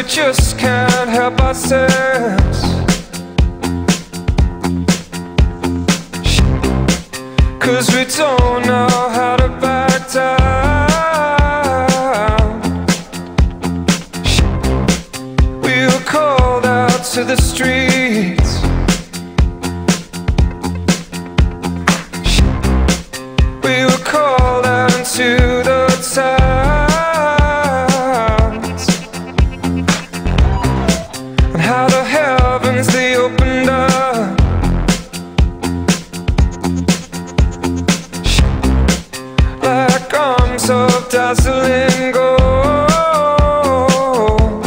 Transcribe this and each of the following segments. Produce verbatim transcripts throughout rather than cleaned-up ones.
just can't help ourselves. 'Cause we don't know how to back down. We were called out to the streets. We were called out into the towns, and how the heavens they opened up. Like arms of dazzling gold,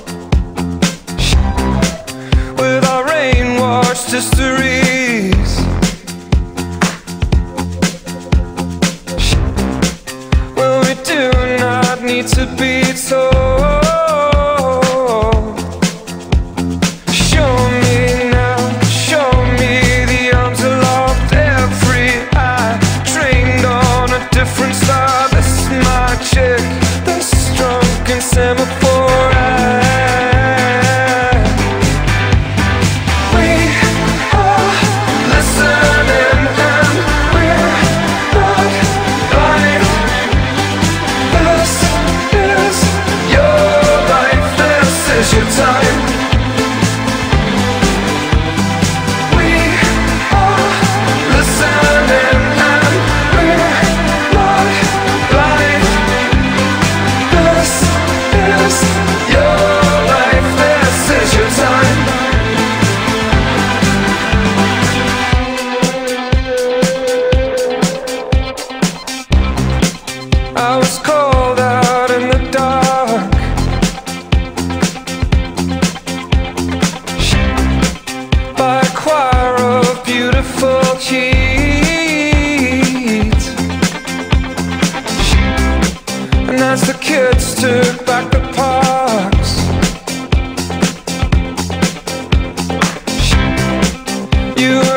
with our rain-washed histories. Well, we do not need to be told. Show me now, show me the arms aloft, every eye trained on a different star. This is magic, this is drunken semaphore act. We are listening and we're not blind. This is your life, this is your time. We are listening and we're not blind. This is your life, this is your time. I was called out in the dark, by a choir of beautiful heat. And as the kids took back the parks, you